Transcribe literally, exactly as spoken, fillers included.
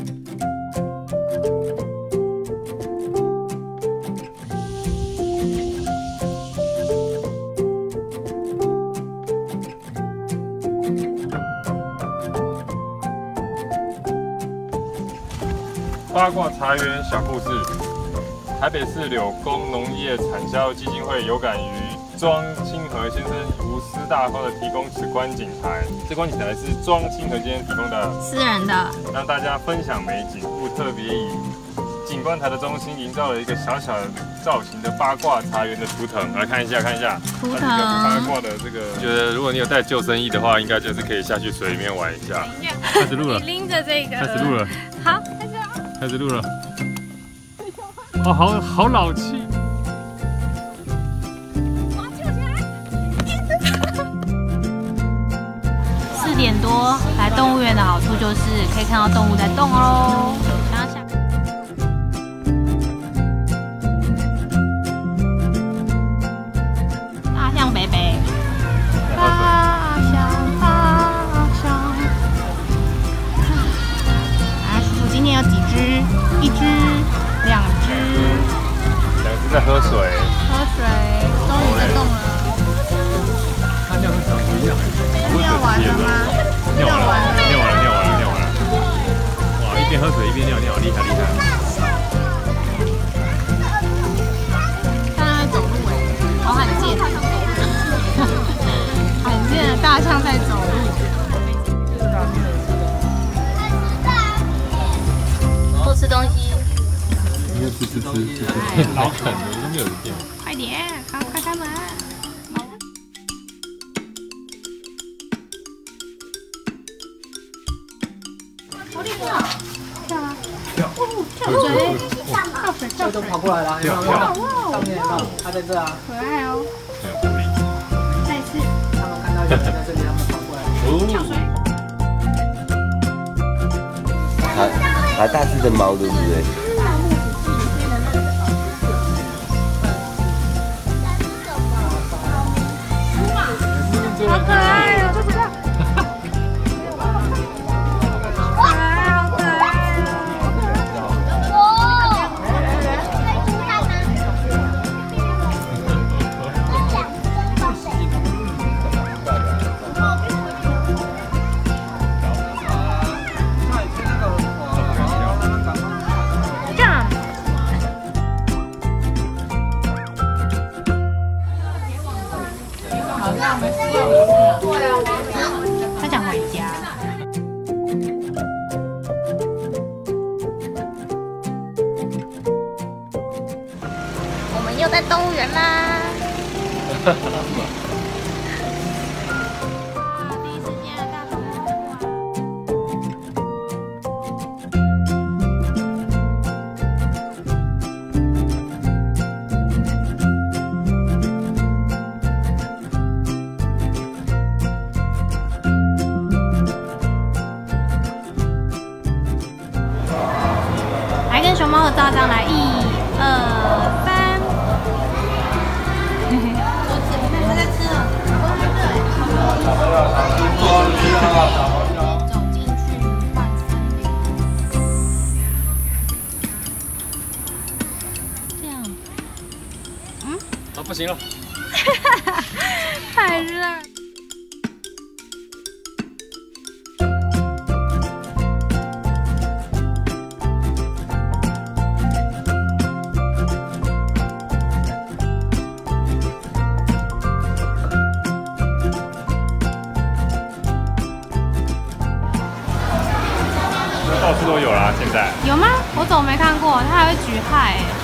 八卦茶园小故事：台北市柳工农业产销基金会有感于庄清和先生无私大方的提供此观景台，这观景台是庄清和先生提供的， 私人的，让大家分享美景。故特别以景观台的中心营造了一个小小的造型的八卦茶园的图腾，来看一下，看一下图腾。 八卦的这个，觉得如果你有带救生衣的话，应该就是可以下去水里面玩一下。开始录了， 你拎着这个， 开始录了， 好，开始。 开始录了，哦，好好老气。 四点多来动物园的好处就是可以看到动物在动哦。刚刚下大象北北，大象大象。啊，叔叔今天有几只？ 一只，两只， 两只在喝水， 喝水，终于在动了。 它尿跟长不一样， 尿完了吗？ 尿完了，尿完了，尿完了，尿完了。哇，一边喝水一边尿尿，厉害厉害。 大象在走路哎，好罕见，罕见的大象在走路。 吃东西， 吃吃吃吃吃，老啃了都没有人变。 快点，快快开门！好厉害！跳啊！跳！跳水！跳水！跳水！ 都跑过来了，跳跳！上面有，它在这啊。 可爱哦！ 很有活力。 再一次。 他们看到有人在这里，他们跑过来。 跳水！ 好，好大只的猫，对不对？ 好可爱哦，这不是？可爱，好可爱这样。好像没事。 他想回家。我们又在动物园啦！第一次见大熊熊猫的照张来，一、二、三。我吃，我们在吃了。走进去换森林。这样，嗯？ 啊，不行了。 太热。 到处都有啦，现在有吗？我怎么没看过？它还会举海、欸。